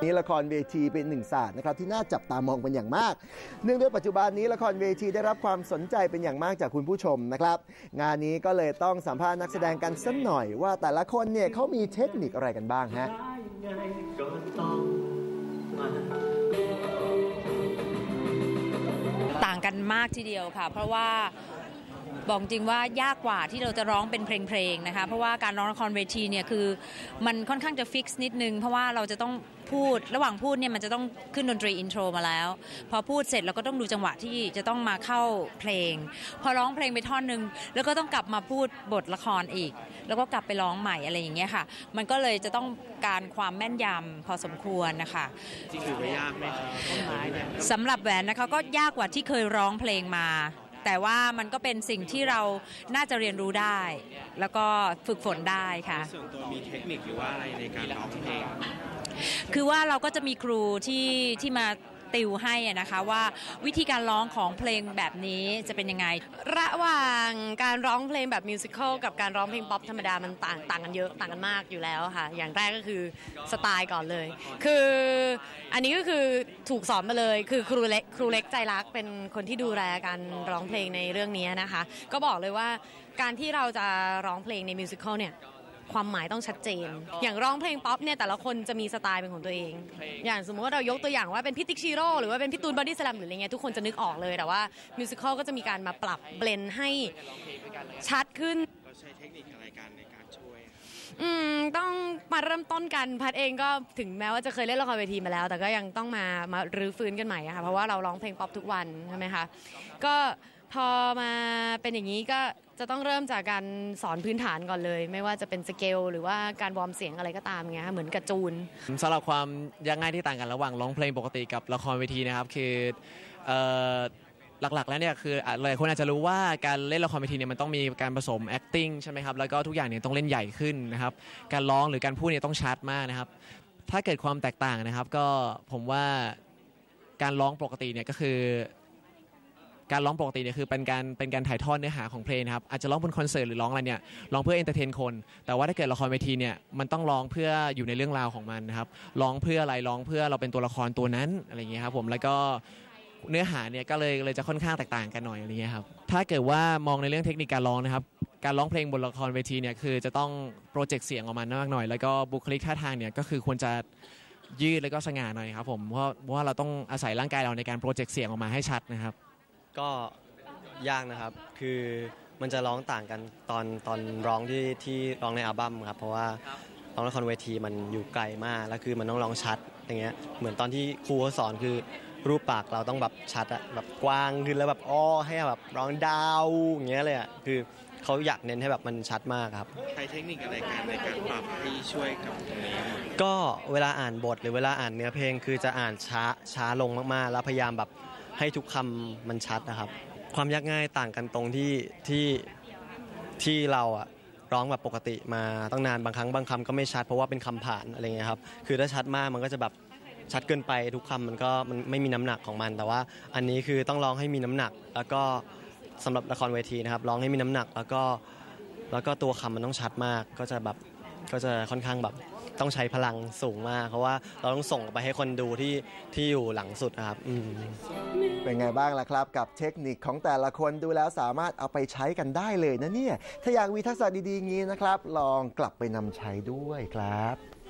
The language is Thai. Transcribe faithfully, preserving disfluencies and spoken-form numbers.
นี้ละครเวทีเป็นหนึ่งศาสตร์นะครับที่น่าจับตามองเป็นอย่างมากเนื่องด้วยปัจจุบันนี้ละครเวทีได้รับความสนใจเป็นอย่างมากจากคุณผู้ชมนะครับงานนี้ก็เลยต้องสัมภาษณ์นักแสดงกันสักหน่อยว่าแต่ละคนเนี่ยเขามีเทคนิคอะไรกันบ้างฮะต่างกันมากทีเดียวค่ะเพราะว่าบอกจริงว่ายากกว่าที่เราจะร้องเป็นเพลงๆนะคะเพราะว่าการร้องละครเวทีเนี่ยคือมันค่อนข้างจะฟิกซ์นิดนึงเพราะว่าเราจะต้องพูดระหว่างพูดเนี่ยมันจะต้องขึ้นดนตรีอินโทรมาแล้วพอพูดเสร็จเราก็ต้องดูจังหวะที่จะต้องมาเข้าเพลงพอร้องเพลงไปท่อนนึงแล้วก็ต้องกลับมาพูดบทละครอีกแล้วก็กลับไปร้องใหม่อะไรอย่างเงี้ยค่ะมันก็เลยจะต้องการความแม่นยำพอสมควรนะคะจริงถือว่ายากไหมครับสำหรับแหวนนะคะก็ยากกว่าที่เคยร้องเพลงมาแต่ว่ามันก็เป็นสิ่งที่เราน่าจะเรียนรู้ได้แล้วก็ฝึกฝนได้ค่ะส่วนตัวมีเทคนิคหรือว่าอะไรในการร้องเพลงคือว่าเราก็จะมีครูที่ที่มาติวให้นะคะว่าวิธีการร้องของเพลงแบบนี้จะเป็นยังไงระหว่างการร้องเพลงแบบมิวสิควลกับการร้องเพลงป๊อปธรรมดามันต่างต่างกันเยอะต่างกันมากอยู่แล้วค่ะอย่างแรกก็คือสไตล์ก่อนเลยคืออันนี้ก็คือถูกสอนมาเลยคือครูเล็กครูเล็กใจรักเป็นคนที่ดูแลการร้องเพลงในเรื่องนี้นะคะก็บอกเลยว่าการที่เราจะร้องเพลงในมิวสิควลเนี่ยความหมายต้องชัดเจนอย่างร้องเพลงป๊อปเนี่ยแต่ละคนจะมีสไตล์เป็นของตัวเองอย่างสมมติว่าเรายกตัวอย่างว่าเป็นพี่ติ๊กชิโร่หรือว่าเป็นพี่ตูนบอดี้สแลมหรืออะไรเงี้ยทุกคนจะนึกออกเลยแต่ว่ามิวสิควลก็จะมีการมาปรับเบลนด์ให้ชัดขึ้นเราใช้เทคนิคอะไรกันในการช่วยอืมต้องมาเริ่มต้นกันพัดเองก็ถึงแม้ว่าจะเคยเล่นละครเวทีมาแล้วแต่ก็ยังต้องมามารื้อฟื้นกันใหม่ค่ะเพราะว่าเราร้องเพลงป๊อปทุกวันใช่ไหมคะก็พอมาเป็นอย่างนี้ก็จะต้องเริ่มจากการสอนพื้นฐานก่อนเลยไม่ว่าจะเป็นสเกลหรือว่าการวอร์มเสียงอะไรก็ตามเงี้ยเหมือนกับจูนสำหรับความยากง่ายที่ต่างกันระหว่างร้องเพลงปกติกับละครเวทีนะครับคือหลักๆแล้วเนี่ยคือหลายคนอาจจะรู้ว่าการเล่นละครเวทีเนี่ยมันต้องมีการผสม acting ใช่ไหมครับแล้วก็ทุกอย่างเนี่ยต้องเล่นใหญ่ขึ้นนะครับการร้องหรือการพูดเนี่ยต้องชัดมากนะครับถ้าเกิดความแตกต่างนะครับก็ผมว่าการร้องปกติเนี่ยก็คือการร้องปกติเนี่ยคือเป็นการเป็นการถ่ายทอดเนื้อหาของเพลงนะครับอาจจะร้องบนคอนเสิร์ตหรือร้องอะไรเนี่ยร้องเพื่อเอนเตอร์เทนคนแต่ว่าถ้าเกิดละครเวทีเนี่ยมันต้องร้องเพื่ออยู่ในเรื่องราวของมันนะครับร้องเพื่ออะไรร้องเพื่อเราเป็นตัวละครตัวนั้นอะไรอย่างเงี้ยครับผมแล้วก็เนื้อหาเนี่ยก็เลยเลยจะค่อนข้างแตกต่างกันหน่อยอะไรเงี้ยครับถ้าเกิดว่ามองในเรื่องเทคนิคการร้องนะครับการร้องเพลงบนละครเวทีเนี่ยคือจะต้องโปรเจกต์เสียงออกมามากหน่อยแล้วก็บุคลิกท่าทางเนี่ยก็คือควรจะยืดแล้วก็สง่าหน่อยครับผมเพราะว่าเราต้องอาศัยร่างกายเราในการโปรเจกต์เสียงออกมาให้ชัดนะครับก็ยากนะครับคือมันจะร้องต่างกันตอนตอนร้องที่ที่ร้องในอัลบั้มครับเพราะว่าร้องละครเวทีมันอยู่ไกลมากแล้วคือมันต้องร้องชัดอย่างเงี้ยเหมือนตอนที่ครูเขาสอนคือรูปปากเราต้องแบบชัดอะแบบกว้างขึ้นแล้วแบบอ้อให้แบบร้องดาวอย่างเงี้ยเลยอะคือเขาอยากเน้นให้แบบมันชัดมากครับใช้เทคนิคอะไรกันในการปรับให้ช่วยกับตรงนี้ก็เวลาอ่านบทหรือเวลาอ่านเนื้อเพลงคือจะอ่านช้าช้าลงมากๆแล้วพยายามแบบให้ทุกคำมันชัดนะครับความยากง่ายต่างกันตรงที่ที่ที่เราอะร้องแบบปกติมาตั้งนานบางครั้งบางคำก็ไม่ชัดเพราะว่าเป็นคำผ่านอะไรเงี้ยครับคือถ้าชัดมากมันก็จะแบบชัดเกินไปทุกคำมันก็มันไม่มีน้ำหนักของมันแต่ว่าอันนี้คือต้องร้องให้มีน้ำหนักแล้วก็สำหรับละครเวทีนะครับร้องให้มีน้ำหนักแล้วก็แล้วก็ตัวคำมันต้องชัดมากก็จะแบบก็จะค่อนข้างแบบต้องใช้พลังสูงมากเพราะว่าเราต้องส่งไปให้คนดูที่ที่อยู่หลังสุดนะครับเป็นไงบ้างล่ะครับกับเทคนิคของแต่ละคนดูแล้วสามารถเอาไปใช้กันได้เลยนะเนี่ยถ้าอยากมีทักษะดีๆงี้นะครับลองกลับไปนำใช้ด้วยครับ